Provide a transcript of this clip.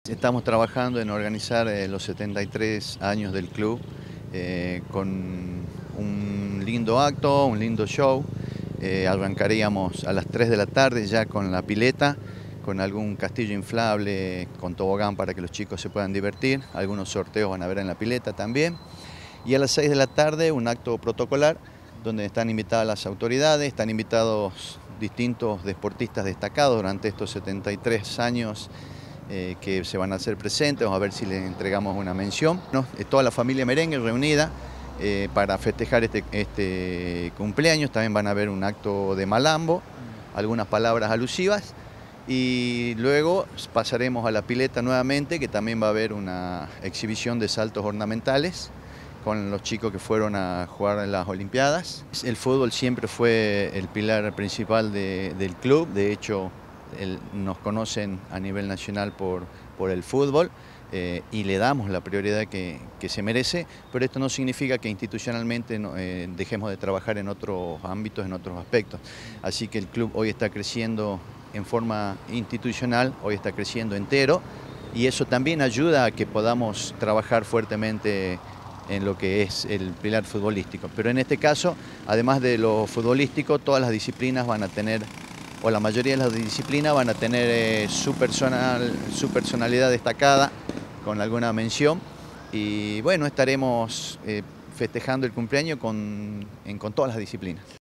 Estamos trabajando en organizar los 73 años del club con un lindo acto, un lindo show. Arrancaríamos a las 3 de la tarde ya con la pileta, con algún castillo inflable, con tobogán para que los chicos se puedan divertir. Algunos sorteos van a haber en la pileta también. Y a las 6 de la tarde un acto protocolar donde están invitadas las autoridades, están invitados distintos deportistas destacados durante estos 73 años que se van a hacer presentes. Vamos a ver si les entregamos una mención. Toda la familia merengue reunida para festejar este cumpleaños. También van a haber un acto de malambo, algunas palabras alusivas. Y luego pasaremos a la pileta nuevamente, que también va a haber una exhibición de saltos ornamentales con los chicos que fueron a jugar en las Olimpiadas. El fútbol siempre fue el pilar principal del club. De hecho, nos conocen a nivel nacional por el fútbol y le damos la prioridad que se merece, pero esto no significa que institucionalmente dejemos de trabajar en otros ámbitos, en otros aspectos. Así que el club hoy está creciendo en forma institucional, hoy está creciendo entero, y eso también ayuda a que podamos trabajar fuertemente en lo que es el pilar futbolístico. Pero en este caso, además de lo futbolístico, todas las disciplinas van a tener, o la mayoría de las disciplinas van a tener su personalidad destacada con alguna mención. Y bueno, estaremos festejando el cumpleaños con todas las disciplinas.